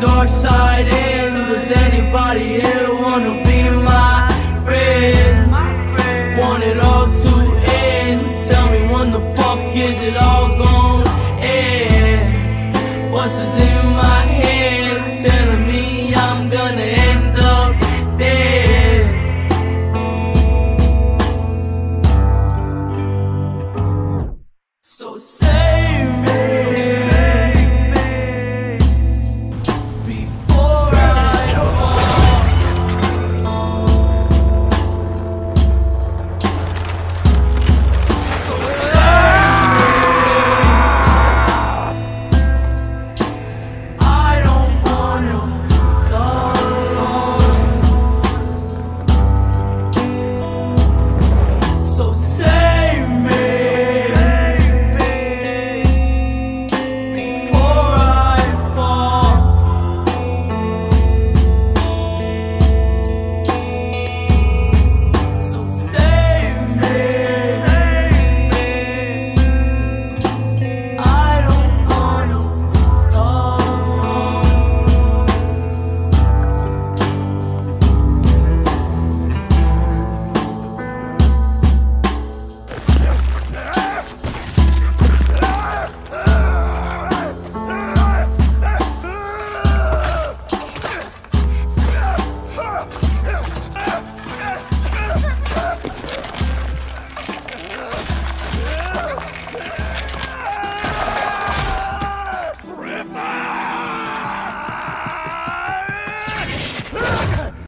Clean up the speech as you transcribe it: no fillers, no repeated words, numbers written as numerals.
dark side in. Does anybody here wanna be my friend? Want it all to end. Tell me when the fuck is it all gonna end? What's in my head telling me I'm gonna end up dead? So say